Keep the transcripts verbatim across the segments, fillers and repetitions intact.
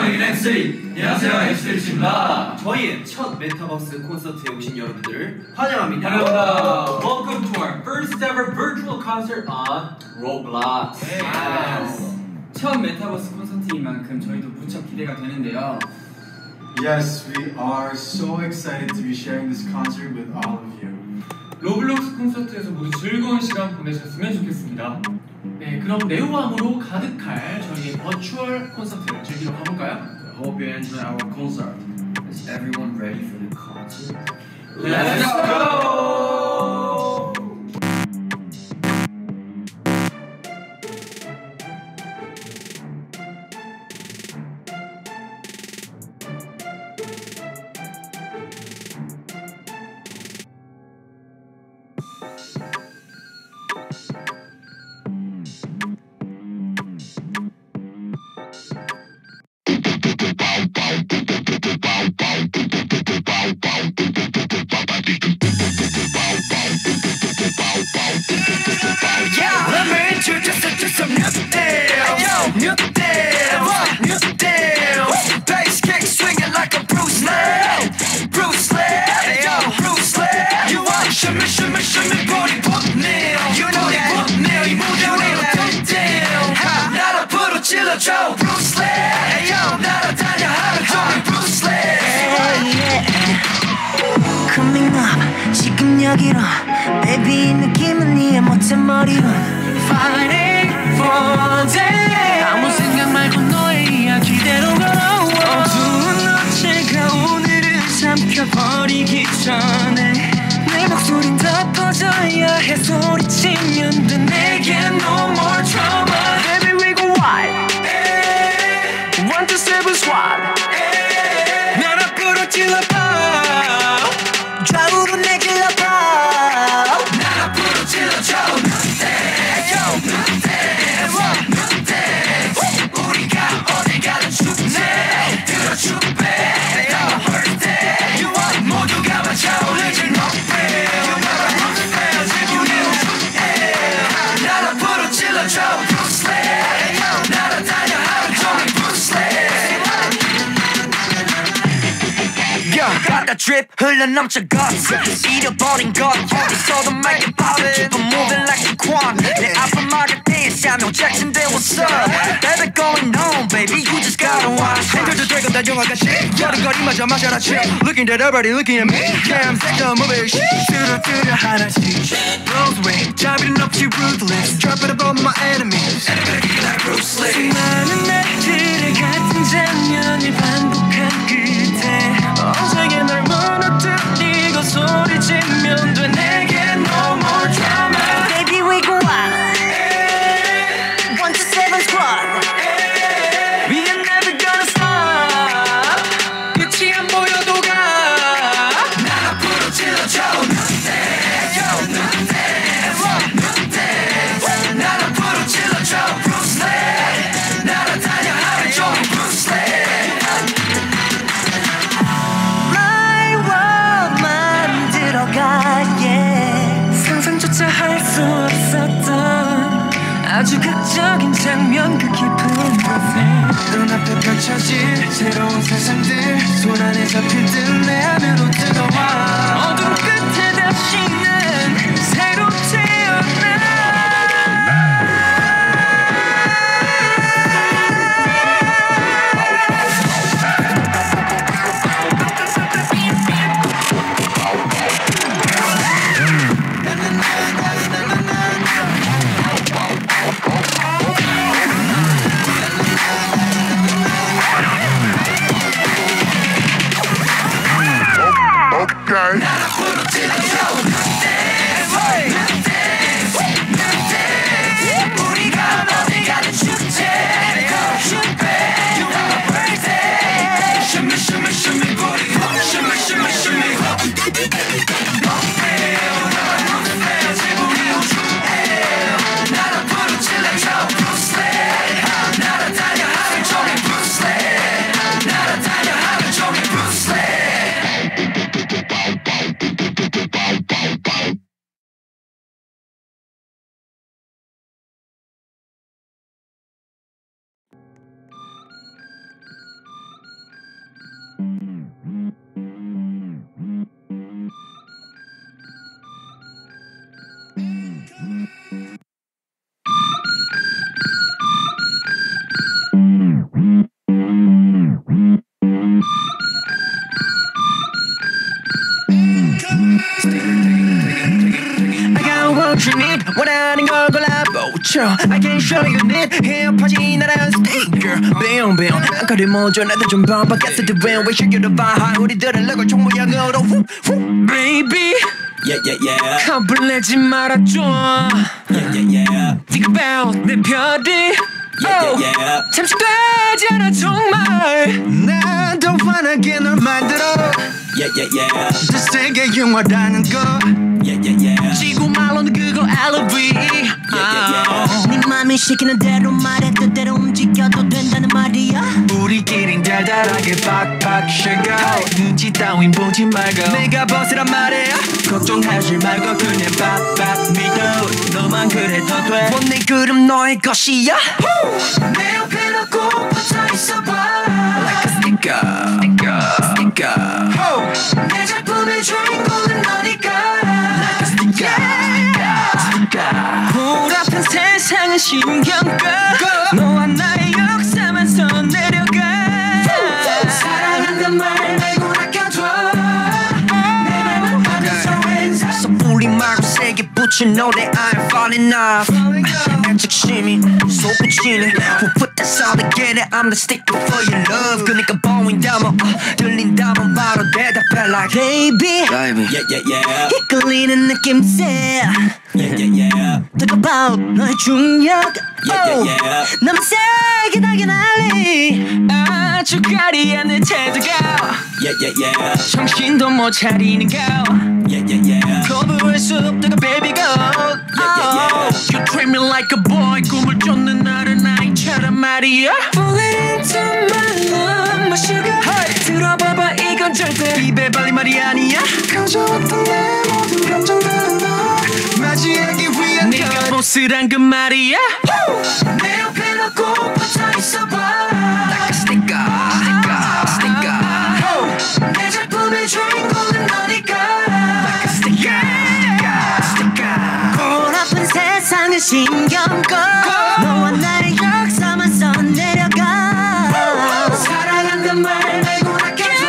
여긴 엠씨 안녕하세요 엠씨들입니다. 저희의 첫 메타버스 콘서트에 오신 여러분들을 환영합니다. 환영합니다. Welcome to our first ever virtual concert on roblox. Yes. 첫 메타버스 콘서트인 만큼 저희도 무척 기대가 되는데요. Yes, we are so excited to be sharing this concert with all of you. 로블록스 콘서트에서 모두 즐거운 시간 보내셨으면 좋겠습니다. 네, 그럼 내우함으로 가득할 저희의 버추얼 콘서트를 즐기러 가볼까요? I hope you enjoy our concert. Is everyone ready for the concert? Let's go! Coming up 지금 여기로 Baby 이 느낌은 니의 멋진 머리로 Fighting for day 아무 생각 말고 너의 이야기대로 걸어 어두운 어제가 오늘은 삼켜버리기 전에 내 목소린 더 퍼져야 해 소리치면 돼 내겐 no more trauma Baby we go wild One to seven squad 날 앞으로 찔러봐 좌우로 내 길러봐 날 앞으로 찔러줘 눈대 눈대 눈대 우리가 어딜 가든 춥네 들어줄게 내가 헐 때 모두가 맞춰올리지 높이 날 앞으로 찔러줘 Bruce Lee 날아다녀 하루 종일 Bruce Lee 가다 drip 흘러넘쳐 guts 잃어버린 것 어디서도 말게 poppin' Keep on moving like a quan 내 앞을 막을 때 Samuel Jackson there what's up Baby going on baby you just gotta watch 행동도 되고 다 영화같이 여름거리마저 마셔라 chill Looking at everybody looking at me Yeah I'm sick of moving shit 뚜루뚜루 하나씩 Rose ring 자비는 없이 ruthless Drop it above my enemies Anybody like Bruce Lee 수많은 날들의 같은 장면을 반복한 끝에 언제게 널 무너뜨리고 소리치면 돼 내게 no more drama Baby we go out One to seven squad We are never gonna stop 끝이 안 보여도 가 날 앞으로 찔러줘 눈대 눈대 눈대 날 앞으로 찔러줘 Bruce Lee 날아다녀 하루 종일 Bruce Lee 상상조차 할 수 없었던 아주 극적인 장면 그 깊은 곳에 눈앞에 펼쳐질 새로운 세상들 손 안에 잡힐 듯 내 안으로 들어와 어둠 끝에 다시는 새로 태어나 원하는 걸 골라보죠 I can show you need 헤어파지 나란 스피커 Bing bing 안거리 모조 나도 좀 반박했을 때 왜 시켜도 봐 우리들은 레고 총 모양으로 Baby Yeah yeah yeah 겁을 내지 말아줘 Yeah yeah yeah Think about 내 별이 Yeah yeah yeah 잠식되지 않아 정말 난 더 환하게 널 만들어 Yeah yeah yeah 더 세게 영화라는 거 Yeah yeah yeah 지구 말로는 그거 엘리비 yeah, yeah. 네 맘이 시키는 대로 말해 뜻대로 움직여도 된다는 말이야 우리끼린 달달하게 팍팍 쉐고 눈치 따윈 보지 말고 내가 벗으란 말이야 걱정하지 말고 그냥 팍팍 믿어 너만 그래도 돼 원내 그럼 너의 것이야 내 옆에 너 꼭 붙어 있어봐 Like a sticker sticker sticker 내 작품의 주인공은 너니까 Like a sticker sticker 볼 아픈 세상은 신경 꺼 너와 나의 역사만 선 내려가 사랑한단 말 말고 아껴줘 내 맘을 하면서 왼손 섣불리 말고 세게 붙인 노래 I'm falling off 내 적심이 솟구치네 Who put that sound together I'm the sticker for your love 그니까 보인다면 uh, 들린다면 바로 대답해 like Baby Baby Yeah yeah yeah 이끌리는 느낌새 Yeah yeah yeah Talk about 너의 중력 Yeah yeah yeah 너무 세게 나게 날리 아주 가리한 내 태도가 Yeah yeah yeah 정신도 못 차리는 거 Yeah yeah yeah 거부할 수 없다고 baby go Yeah yeah yeah You treat me like a boy 꿈을 쫓는 나를 아이처럼 말이야 Falling into my love my sugar hey. 들어봐봐 이건 절대 입에 발린 말이 아니야 가져왔던 내 모든 감정들은 너 맞이하기 위한 네가 보스란 그 말이야 내 옆에 너 꼭 붙어 있어봐 Like a sticker sticker sticker 내 작품의 주인공은 너니까 Like a sticker sticker 볼 아픈 세상을 신경 꺼 너와 나의 역사만 선 내려가 사랑한단 말 말고 아껴줘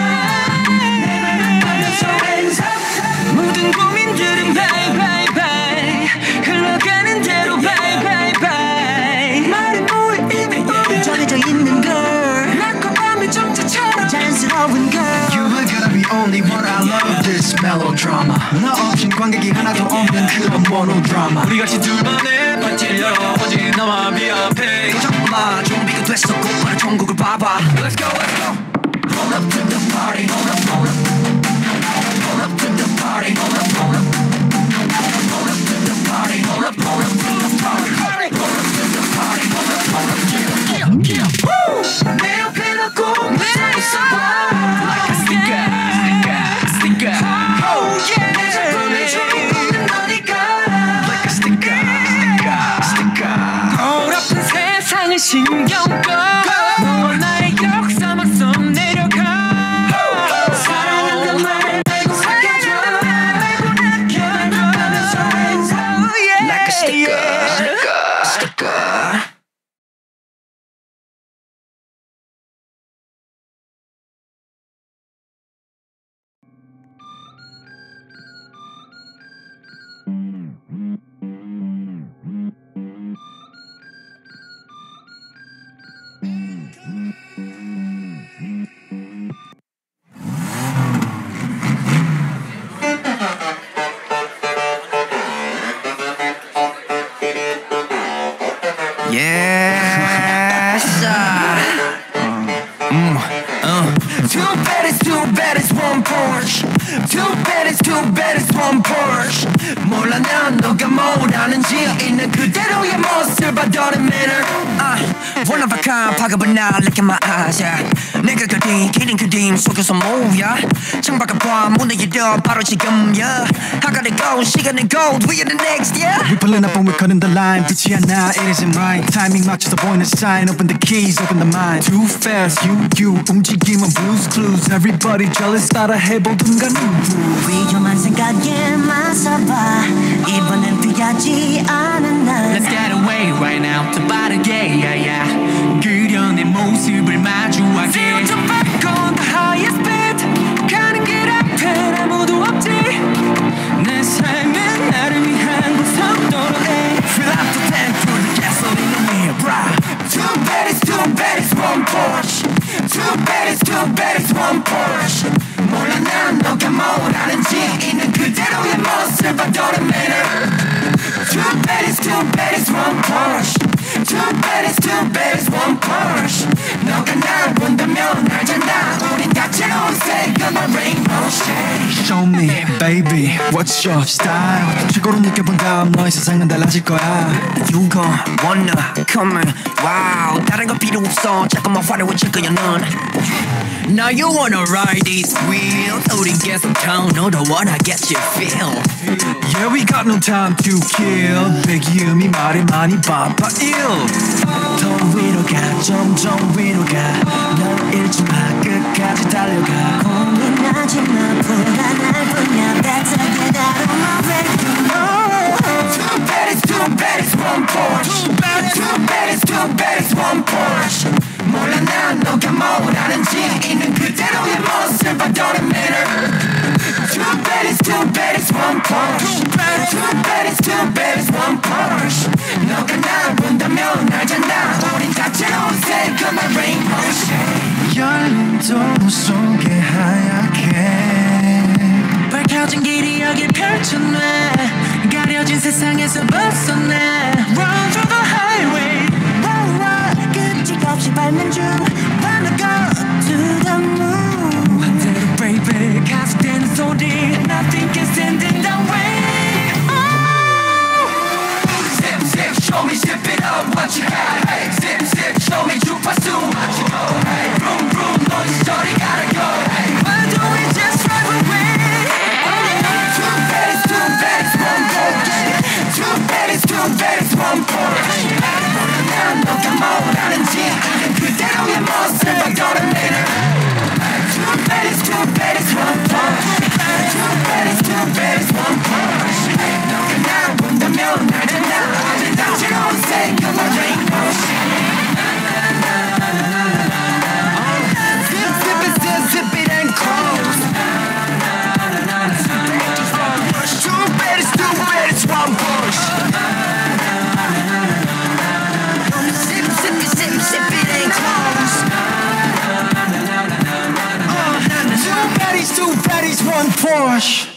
내 맘을 받아서 왼손 모든 고민들은 bye bye bye 흘러가는 대로 bye bye bye 말이 뭐해 이미 이미 정해져 있는 걸 낮과 밤의 정체처럼 자연스러운 걸 You are gonna be only one I love this melodrama 너 없인 관객이 하나도 없는 그런 모노드라마 우리 같이 둘만의 파티를 열어보지 너와 미앞에 걱정 마 준비가 됐어 곧바로 전국을 봐봐 Let's go let's go Roll up to the party Roll up roll up Roll up to the party Roll up roll up Roll up to the party Roll up roll up to the party Roll up to the party Roll up roll up Yeah yeah yeah Woo 내 옆에 너 꼭 붙어 있어봐 Like a sticker sticker sticker Oh yeah 내 작품의 주인공은 너니까 Like a sticker sticker sticker 볼 아픈 세상을 신경 꺼 너와 나의 역사만 선 내려가 사랑한단 말 말고 아껴줘 말고 아껴줘 Like a sticker sticker sticker Yes. Mm, uh. Too bad it's too bad it's one Porsche. Too bad it's too bad it's one Porsche. 몰라 난 너가 뭘 하는지 있는 그대로의 모습을 봐도는 manner. Uh, one of a kind 파급은 나 look in my eyes. Yeah. 내가 그린 기린 그림 속에서 뭐야? 창밖을 봐 문을 열어 바로 지금야. I gotta go 시간은 gold we are the next yeah. We pulling up and we're cutting the line 빛이 하나 it isn't right Timing 맞춰서 보이는 sign Open the keys open the mind Too fast you you 움직임은 blues clues Everybody jealous 따라 해보든가 누구 위험한 생각에 맞서봐 이번엔 피하지 않은 날 Let's get away right now 더 빠르게 yeah, yeah. 그려 내 모습을 마주하게 Feel to back on the highest beat 가는 길 앞엔 아무도 없지 내 삶은 나를 위한 구석도로 two baddies one Porsche 너가 날 본다면 알잖아 우린 다채로운 색감의 rainbow shade Show me, baby, what's your style 최고로 느껴본 다음 너의 세상은 달라질 거야 You gon' wanna come in wow 다른 거 필요 없어 잠깐만 화려해질 거야 넌 Now you wanna ride this wheel 우린 계속 down 너도 wanna get your feel Yeah, we got no time to kill 배기음이 말이 많이 바빠 ill 더 위로 가 점점 위로 가널 잃지 마 끝까지 달려가 고민하지 마 불안할 뿐이야 That's a get out of my way Two baddies, two baddies, one Porsche Two baddies, two baddies, two baddies, one Porsche 몰라 난 너가 뭘 하는지 있는 그대로의 모습 I don't matter Two baddies, two baddies, one Porsche Two baddies, two baddies, two baddies, one Porsche 너가 날 본다면 알잖아 우린 다채로운 색감의 rainbow shade 열린 도로 속에 하얗게 밝혀진 길이 여기 펼쳐내 가려진 세상에서 벗어나 Run through the highway Run, run 끄떡없이 밟는 중 Wanna go to the moon 반대로 baby 가속되는 소리 Nothing can stand in the way oh! Zip, zip, show me, zip it up what you got hey, Zip, zip, show me 주파수 what you go hey, Vroom, vroom, 너희 저리 gotta go hey, Why don't we just drive away Two baddies, two baddies, one Porsche Two baddies, two baddies, one Porsche 몰라 난 너가 뭘 하는지 있는 그대로의 모습 I don't matter Two baddies, two baddies, one Porsche Two baddies, two baddies, one Porsche 너가 날 본다면 알잖아 어제 다채로운 색감의 rainbow shade Zip, zip it, zip, zip it and close Two baddies, two baddies, one Porsche Zip, zip it, zip, zip it and close Two baddies, two baddies, one Porsche